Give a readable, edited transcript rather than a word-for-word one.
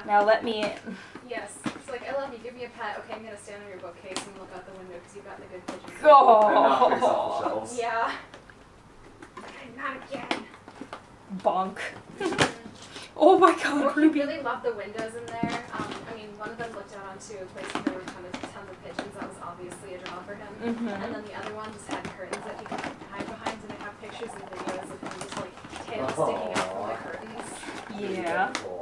Now let me... Yes. It's like, I love you, give me a pet. Okay, I'm going to stand on your bookcase and look out the window because you've got the good pigeons. Oh! And not fix off the shelves. Yeah. Not again. Bonk. Oh my god, Well, he Ruby. really loved the windows in there. I mean, one of them looked out onto a place where there were tons of pigeons. That was obviously a draw for him. And then the other one just had curtains that he could hide behind, and I have pictures and videos of him just like tail sticking out from the curtains. Yeah. Cool.